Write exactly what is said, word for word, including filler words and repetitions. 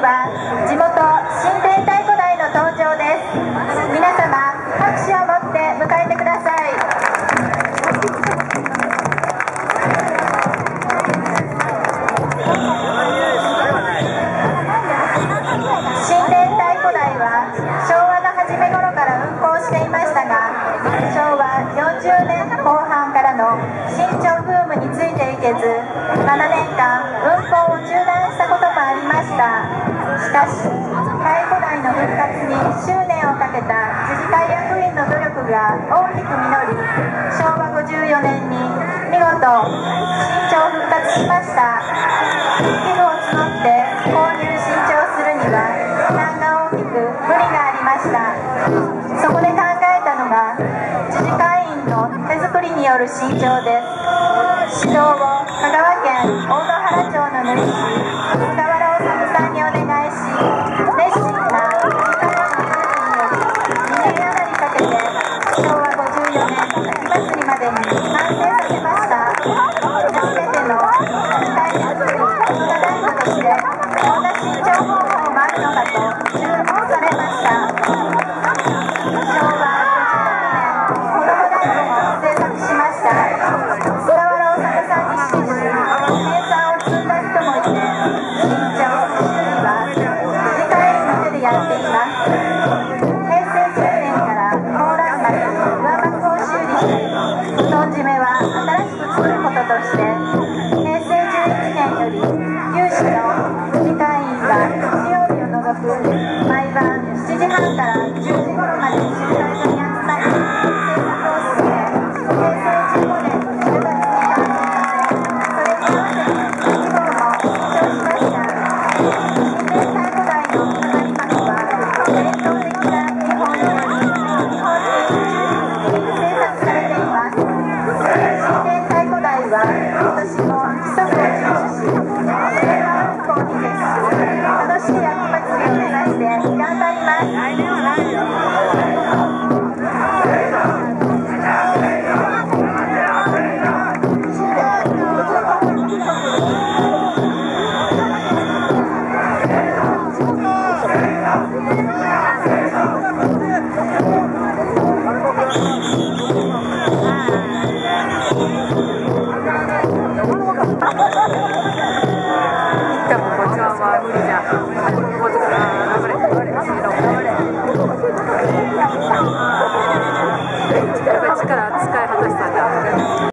は地元新田太鼓台の登場です。皆様拍手を持って迎えてください。新田太鼓台は昭和の初め頃から運行していましたが、昭和よんじゅうねんこう半からの新潮ブームについていけずななねんかん運行を中断したこともありました。しかし太鼓台の復活に執念をかけた自治会役員の努力が大きく実り、しょうわごじゅうよねんに見事新潮復活しました。寄付を募って購入新調するには負担が大きく無理がありました。そこで考えたのが自治会員の手作りによる新調です。指導を香川県大野原町の塗師菅原治さんにお願いし、熱心な自治会員の努力によりにねん余りかけてしょうわごじゅうよねん秋祭りまでに完成させました。初めての自治会作り文化団子としてこんな新調方法もあるのかと注目されました。しょうわごじゅうろくねん子ども団子も制作しました。菅原治さんに師事し計算を積んだ人もいて、新調修理は自治会員の手でやっています。へいせいじゅうねんからコーラン幕上幕を修理したり、布団締めは新しく作ることとしてへいせいじゅういちねんより有志の自治会員が日曜日を除く毎晩しちじはんからじゅうじ頃までに集会所に集まり制作を進め、へいせいじゅうごねんのじゅうがつに完成させ、それに合わせて規模も縮小しました。新田太鼓台の係幕は伝統的な日本に日本人忠実に制作されています。新田太鼓台は今年も規則を遵守し、平和運行に徹し、楽しい秋祭りを目指して頑張ります。 力使い果たして